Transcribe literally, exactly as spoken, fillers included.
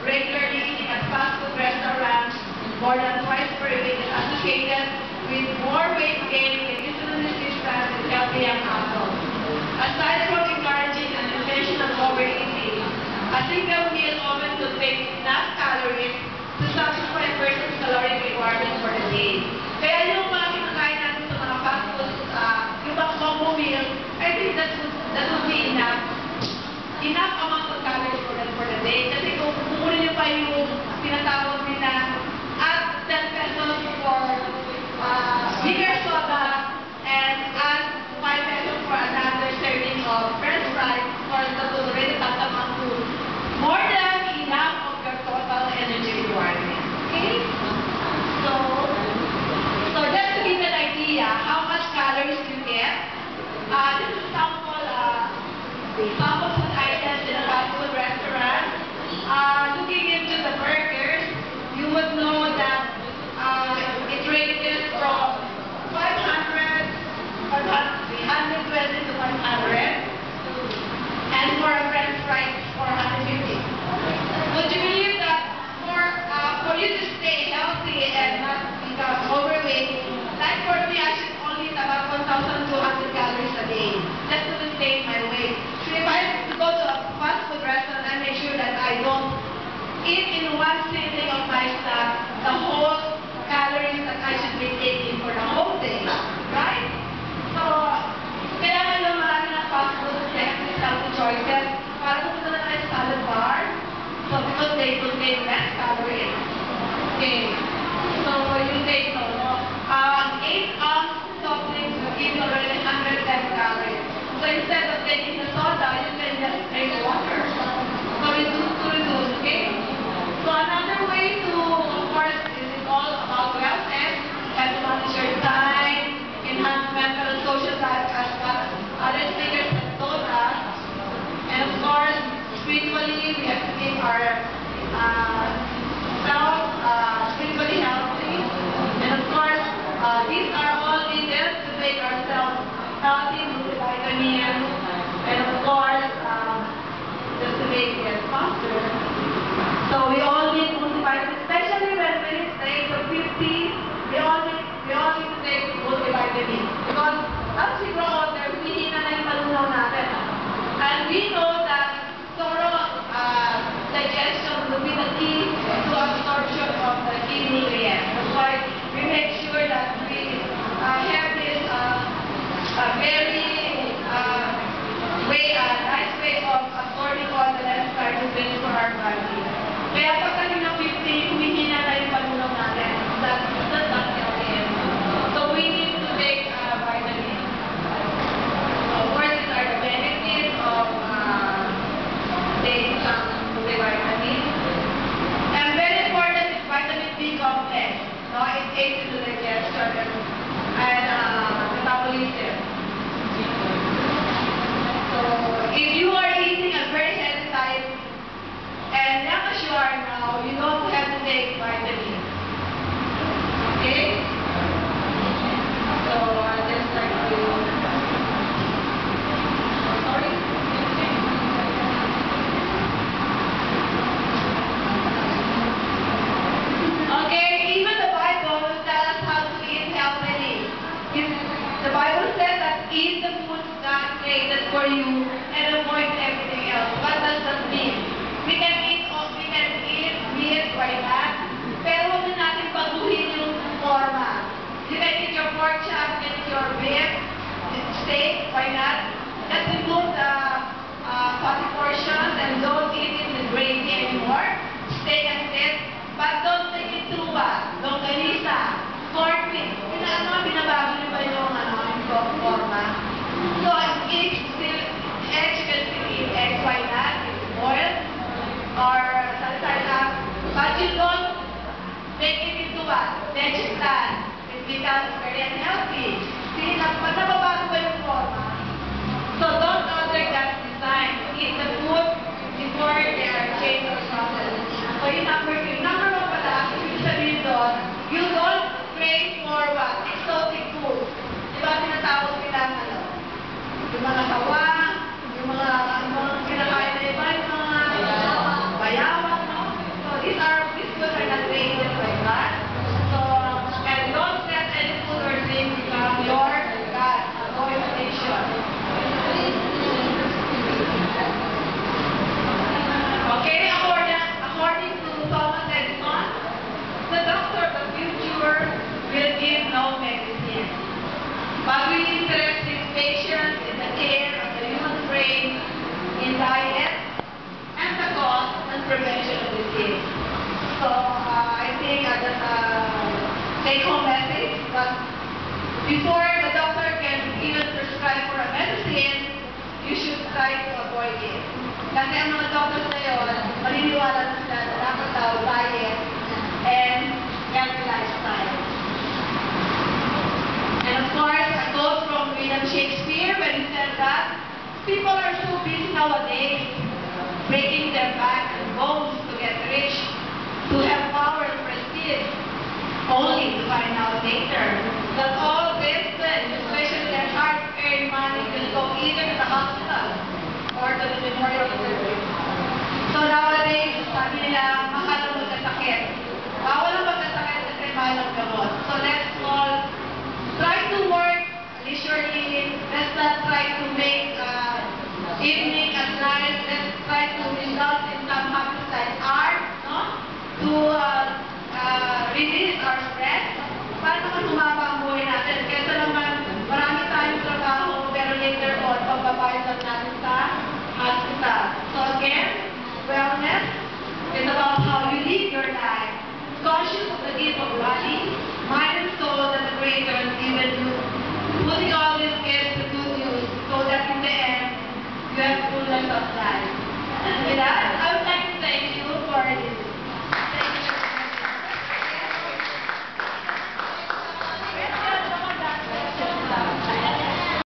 regularly eating at fast food restaurants more than twice per week is associated with more weight gain, insulin resistance, and healthy young adults. Aside from encouraging an intentional overeating, a single meal often contains enough calories to satisfy a person's caloric requirements for the day. Kaya yung mga kinakain natin sa mga fast food, uh, yung mga combo meal, I think that would, that would be enough. Enough amount of calories for the, for the day. Kasi kung kukunin nyo pa yung tinatawag nila at ten pesos for uh, bigger soda and add five pesos for another serving of french fries or the already tatamang food. More than enough of your total energy requirement. Okay? So, so just to give an idea how much calories you get, uh, this is sample, uh, sample food items in a fast food restaurant. Uh, looking into the burgers, you would know that uh, it ranges from five hundred, three hundred twenty to five hundred, and for a french fries, four hundred fifty. Would you believe that for, uh, for you to stay healthy and not become overweight, like for me, I should only eat about one thousand two hundred calories a day just to maintain my weight. So if I go to a fast food restaurant, I make sure that I don't eat in one sitting of my stomach the whole calories that I should be taking for the whole day. Right? So, kailangan lang marami ng fast food healthy healthy choices para pupunta na tayo sa salad bar. So, because they contain less calories. Okay. So, you take no, um, eight ounce soft drinks will give you already one hundred ten calories. So, instead of taking the soda, you can just drink water. So, reduce to reduce, okay? So, another way to, of course, this is all about wellness. You have to manage your time, enhance mental and social life as well. Other speakers have told us. And of course, spiritually, we have to keep our uh, self uh, spiritually healthy. And of course, uh, these are all needed to make ourselves healthy, multivitamins, and of course, um, just to make it faster. So we all need multivitamins, especially when we're in the age of fifty, we all need, we all need to take multivitamins. Because as we grow older, humihina na yung palunaw natin. And we know that thorough uh, digestion will be the key to absorption of the key nutrients. That's why we make sure that we uh, have this uh, uh, very uh, way, uh, nice way of absorbing all the necessary nutrients for our body. Kaya pag kami ng fifty, humihina na yung palunaw natin. That, that's not healthy. So we need to take uh, vitamins. Of course, these are the benefits of uh, taking some multivitamins. And very important is vitamin B complex. No? It aids in the digestion and, and uh, metabolism. So if you are eating a very healthy diet, and young as you are now, you don't have to take vitamins. Okay? So I'll just start to... Sorry? Okay, even the Bible will tell us how to eat healthily. The Bible says that eat the food God created for you and avoid everything else. What does that mean? We can eat, we can eat meat, why not? Pero huwag na natin baguhin yung forma. You can eat your pork chop, you can eat your beef, steak, why not? Just remove the uh, fatty portions and don't eat it with gravy anymore. Steak and steak, but don't take it too bad. Longganisa, corned beef. Ano, binabago nyo ba yung ano, yung forma? So, eggs, still, eggs, you can still eat eggs, why not? It's boiled. Or salsa, but you don't make it into what? Vegetal. It becomes very unhealthy. See, pag nababago ba yung forma? So don't alter that design. Eat the food before they are changed or processed. So yung number two. Number one pala, ibig sabihin doon, you don't crave for what? Exotic food. Diba tinatawag nila ano? Yung mga sawa, yung mga, yung mga kinakain na iba, yung mga bayawan, no? So take-home message. But before the doctor can even prescribe for a medicine, you should try to avoid it. Kasi ang mga doctors ngayon, maniniwala na sila na dapat daw diet and healthy lifestyle. And of course, a quote from William Shakespeare when he said that people are so busy nowadays breaking their back and bones to get rich, to have power and prestige, only to find out later that all this, especially their hard-earned money, will go either to the hospital or to the memorial service. So nowadays, sabi nila, mahal ang magkasakit. Bawal ang magkasakit kasi mahal ang gamot. So let's all try to work leisurely. Let's not try to make uh, evening at night. Let's try to indulge in some happy side art, no? To uh, uh, release our stress. Para naman humaba ang buhay natin. Kesa naman, marami tayong trabaho, pero later on, pagbabayad lang natin sa hospital. So again, wellness is about how you live your life. Conscious of the gift of body, mind and soul that the Creator has given you. Putting all these gifts to good use so that in the end, you have fullness of life. And with that,